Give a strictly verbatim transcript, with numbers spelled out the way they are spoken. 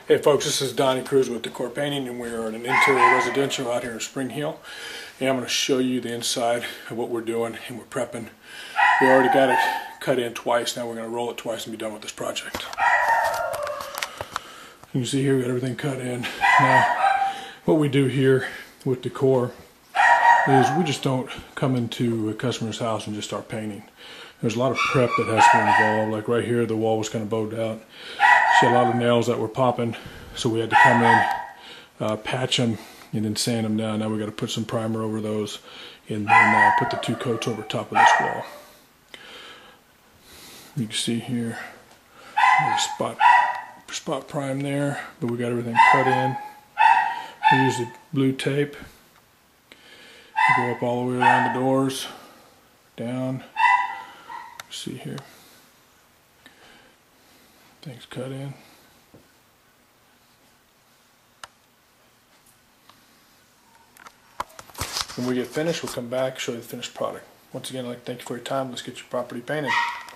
Hey folks, this is Donnie Cruz with Decor Painting, and we are in an interior residential out here in Spring Hill. And I'm going to show you the inside of what we're doing, and we're prepping. We already got it cut in twice. Now we're going to roll it twice and be done with this project. You can see here we got everything cut in. Now, what we do here with Decor is we just don't come into a customer's house and just start painting. There's a lot of prep that has to be involved. Like right here, the wall was kind of bowed out. She had a lot of nails that were popping, so we had to come in, uh, patch them, and then sand them down. Now we got to put some primer over those, and then uh, put the two coats over top of this wall. You can see here, there's a spot, spot prime there, but we got everything cut in. We use the blue tape. We go up all the way around the doors, down. See here. Things cut in. When we get finished, we'll come back, show you the finished product. Once again, I'd like to thank you for your time. Let's get your property painted.